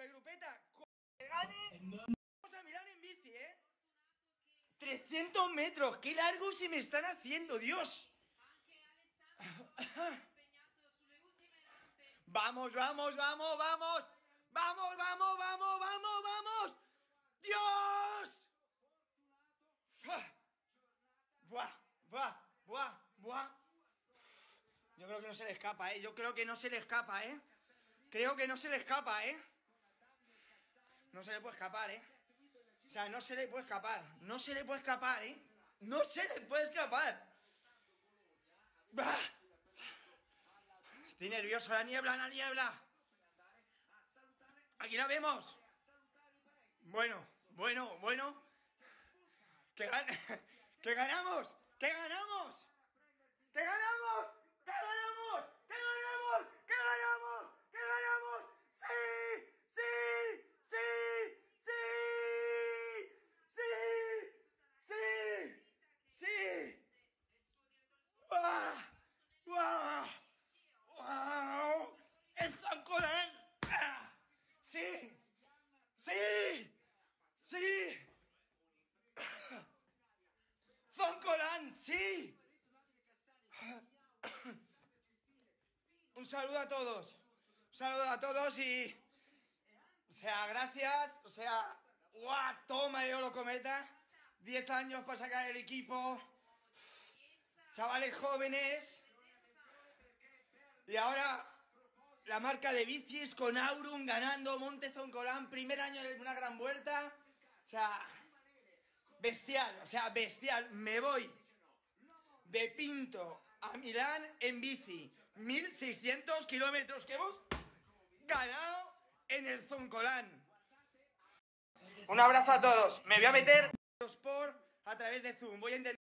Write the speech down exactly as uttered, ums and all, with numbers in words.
Supergrupeta, que gane, vamos a mirar en bici, ¿eh? trescientos metros, qué largo se me están haciendo, Dios. Vamos, vamos, vamos, vamos. Vamos, vamos, vamos, vamos, vamos. ¡Dios! Buah, buah, buah, buah. Yo creo que no se le escapa, ¿eh? Yo creo que no se le escapa, ¿eh? Creo que no se le escapa, ¿eh? No se le puede escapar, ¿eh? O sea, no se le puede escapar. No se le puede escapar, ¿eh? No se le puede escapar. ¡Bah! Estoy nervioso. La niebla, la niebla. Aquí la vemos. Bueno, bueno, bueno. Que, gan que ganamos. Que ganamos. Que ganamos. Que ganamos. Que ganamos. Que ganamos. Que ganamos. Sí. Sí. Sí. Sí. Sí. Sí. Sí. ¡Wow! ¡Wow! ¡Wow! ¡El Zoncolan! ¡Ah! ¡Sí! ¡Sí! ¡Sí! ¡Zoncolan! ¡Sí! Un saludo a todos. Un saludo a todos y... O sea, gracias. O sea... ¡Guau! Toma de oro cometa. Diez años para sacar el equipo. Chavales jóvenes. Y ahora... La marca de bicis con Aurum ganando Monte Zoncolan. Primer año en una gran vuelta. O sea... Bestial. O sea, bestial. Me voy de Pinto a Milán en bici. mil seiscientos kilómetros que hemos ganado en el Zoncolan. Un abrazo a todos. Me voy a meter por a través de Zoom. Voy a intentar...